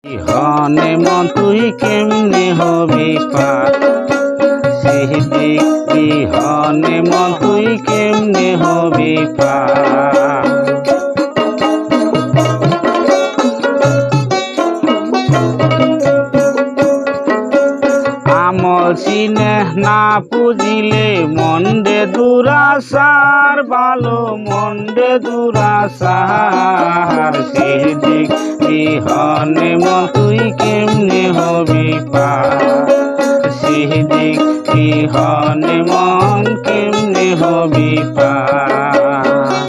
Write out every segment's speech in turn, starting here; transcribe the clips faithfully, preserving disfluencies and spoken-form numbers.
ইহনে মন তুই কেমনে হবি পার সিদ্দিক ইহনে মন তুই কেমনে হবি পার আমল চিনে না পুজিলে মন্দে দুরাচার ভালো মন্দে দুরাচার সিদ্দিক ইহনে মন তুই কেমনে হবি পার সিদ্দিক ইহনে মন কেমনে হবি পার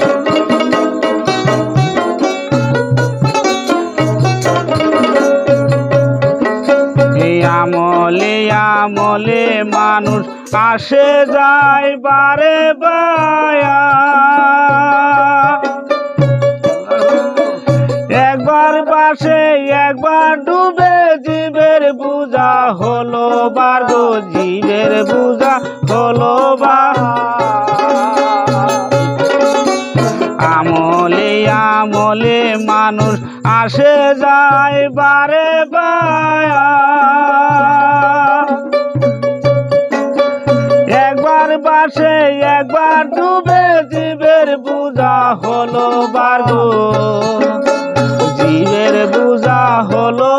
আমলে আমলে মানুষ আসে যায় বারে বায়া একবার বাসে একবার ডুবে জীবের বুঝা হলো বার গো জীবের বুঝা হলো বার আমলে আমলে মানুষ আসে যায় বারে বায়া একবার বাসে একবার ডুবে জীবের বুঝা হলো বার গো জীবের বুঝা হলো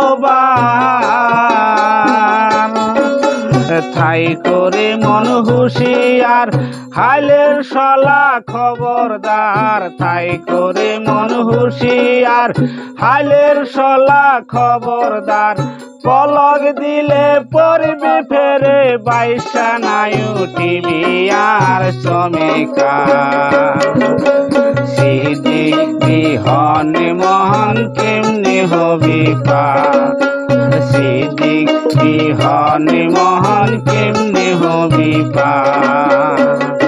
বার ঠাই করে মন হুঁশিয়ার হাইলের সলা খবরদার ঠাই করে মন হুঁশিয়ার হাইলের সলা খবরদার পলক দিলে পড়বি ফেরে বাইশা নাই উঠিবি আর চমেকার সিদ্দিক ইহনে মন কেমনে হবি পার সিদ্দিক ইহনে মন কেমনে হবি পার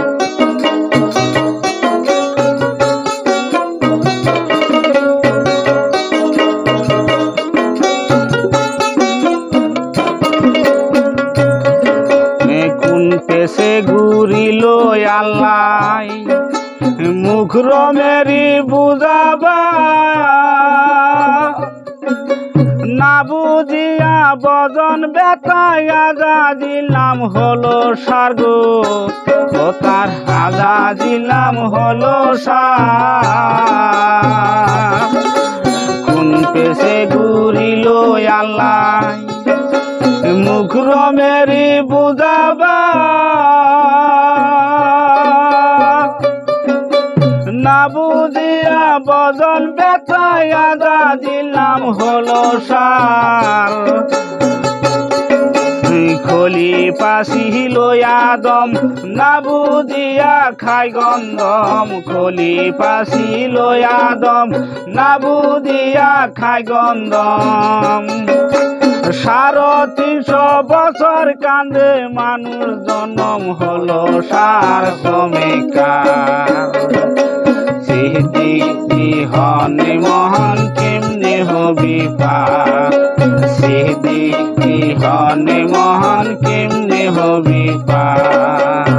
পেছে ঘুরিল আল্লাহ মুখ রমেরি বুঝাবা না বুঝিয়া বজন বেতায়া যা দিলাম হলো স্বর্গ ও তার হাজা দিলাম হলো সার কোন পেছে ঘুরিল আল্লাহ মুখ রমেরি বুঝাবা না বুঝিয়া বজন বেতায়া যা দিলাম হলো সার খলি পাশিল আদম না বুঝিয়া খাই গন্ধম খলি পাশিল আদম না বুঝিয়া খাই গন্ধম সাড়ে তিনশো বছর কান্দে মানুষ জন্ম হলো সার শ্রমিকার সিদ্দিক ইহনে মন কেমনে হবি পার সিদ্দিক ইহনে মন কেমনে হবি পার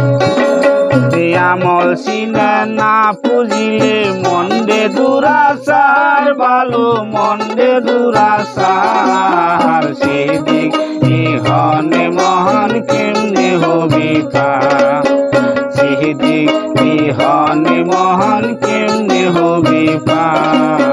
আমল চিনে না পুজিলে মন্দে দুরাচার ভালো মন্দে দুরাচার সিদ্দিক ইহনে মন কেমনে হবি পার সিদ্দিক ইহনে মন কেমনে হবি পার।